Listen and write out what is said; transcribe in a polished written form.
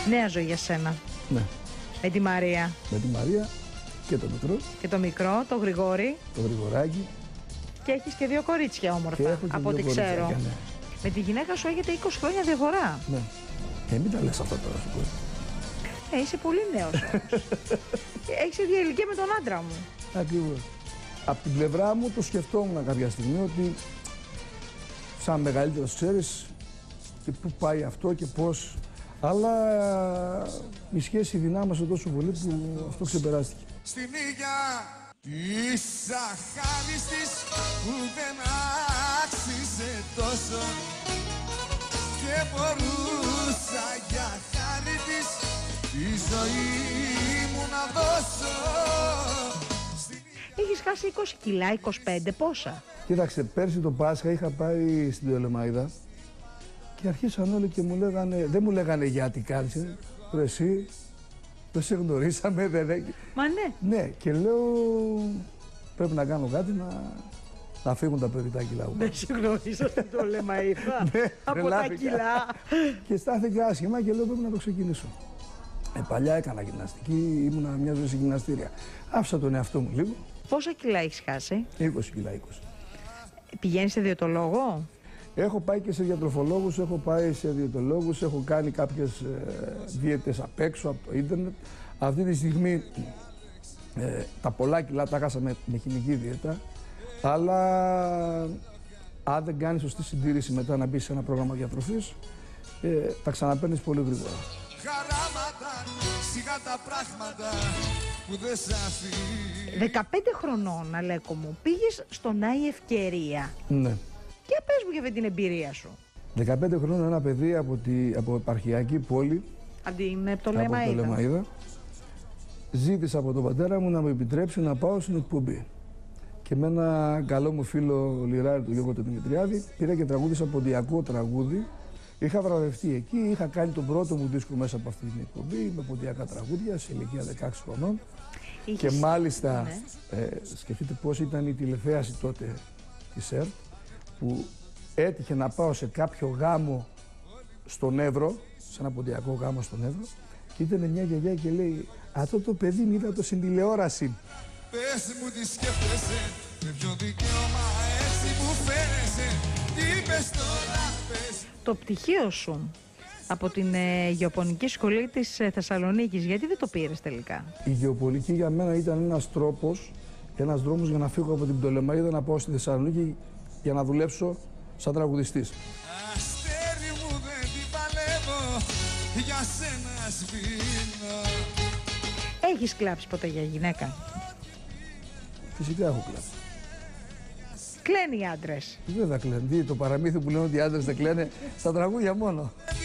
Νέα ζωή για σένα. Ναι. Με τη Μαρία. Με τη Μαρία και το μικρό. Και το μικρό, το Γρηγόρη. Το Γρηγοράκι. Και έχεις και 2 κορίτσια όμορφα, Και έχω και από ό,τι 2 ξέρω. κορίτσια, ναι. Με τη γυναίκα σου έχετε 20 χρόνια διαφορά. Ναι. Μην τα λες αυτά τώρα, σου πω. Είσαι πολύ νέος όμως. Έχεις ίδια ηλικία με τον άντρα μου. Ακριβώς. Από την πλευρά μου το σκεφτόμουν κάποια στιγμή ότι σαν μεγαλύτερος ξέρεις και πού πάει αυτό και πώς. Αλλά η σχέση δυνάμωσε τόσο πολύ που αυτό ξεπεράστηκε. Στην ήγια της αχάριστης που δεν άξιζε τόσο και μπορούσα για χάρη της τη ζωή μου να δώσω. Έχεις χάσει 20 κιλά, 25, πόσα? Κοίταξε, πέρσι το Πάσχα είχα πάει στην Πτολεμαΐδα και αρχίσαν όλοι και μου λέγανε, δεν μου λέγανε γιατί κάνεις, ρε εσύ, δεν σε γνωρίσαμε, δεν... Μα ναι. Ναι, και λέω πρέπει να κάνω κάτι να φύγουν τα περιτά κιλά μου. Δεν σε γνώρισα στην Πτολεμαΐδα. Από τα κιλά. Και στάθηκα άσχημα και λέω πρέπει να το ξεκινήσω. Παλιά έκανα γυμναστική, ήμουνα μια ζωή σε γυμναστήρια. Άφησα τον εαυτό μου λίγο. Πόσα κιλά έχεις χάσει? 20 κιλά, 20. Πηγαίνεις σε διαιτολόγο? Έχω πάει και σε διατροφολόγους, έχω πάει σε διαιτολόγους, έχω κάνει κάποιες δίαιτες απ' έξω από το ίντερνετ. Αυτή τη στιγμή τα πολλά κιλά τα χάσα με χημική δίαιτα, αλλά αν δεν κάνεις σωστή συντήρηση μετά να μπεις σε ένα πρόγραμμα διατροφής, τα ξαναπαίρνεις πολύ γρήγορα. Χαράματα, σιγά τα πράγματα που δεν σ' αφήνει. 15 χρονών, Αλέκο μου, πήγες στον Άι Ευκαιρία. Ναι. Και πες μου για αυτή την εμπειρία σου. 15 χρόνια ένα παιδί από επαρχιακή πόλη, Από την από Πτολεμαΐδα. Πτολεμαΐδα, ζήτησα από τον πατέρα μου να μου επιτρέψει να πάω στην εκπομπή. Και με ένα καλό μου φίλο Λιράρη, του Γιώργο του Δημητριάδη, πήρα και τραγούδισα ποντιακό τραγούδι. Είχα βραβευτεί εκεί, είχα κάνει τον πρώτο μου δίσκο μέσα από αυτή την εκπομπή με ποντιακά τραγούδια σε ηλικία 16 χρονών. Και μάλιστα, ναι. Σκεφτείτε πώς ήταν η τηλεθέαση τότε της ΕΡΤ, που έτυχε να πάω σε κάποιο γάμο στον Εύρο, σε ένα ποντιακό γάμο στον Εύρο, και ήταν μια γιαγιά και λέει «Αυτό το παιδί μου είδα το στην τηλεόραση». Πες μου τι σκέφτεσαι, με ποιο δικαίωμα έτσι μου φαίνεσαι, τι πες τώρα, πες. Το πτυχίο σου από την γεωπονική σχολή της Θεσσαλονίκης, γιατί δεν το πήρες τελικά? Η γεωπονική για μένα ήταν ένας τρόπος, ένας δρόμος για να φύγω από την Πτολεμαΐδα να πάω στη Θεσσαλονίκη για να δουλέψω σαν τραγουδιστής. Αστέρι μου δεν την παλεύω, για σένα σβήνω. Έχεις κλάψει ποτέ για γυναίκα? Φυσικά έχω κλάψει. Κλαίνουν οι άντρες? Δεν θα κλαίνουν. Το παραμύθι που λένε ότι οι άντρες δεν κλαίνε, στα τραγούδια μόνο.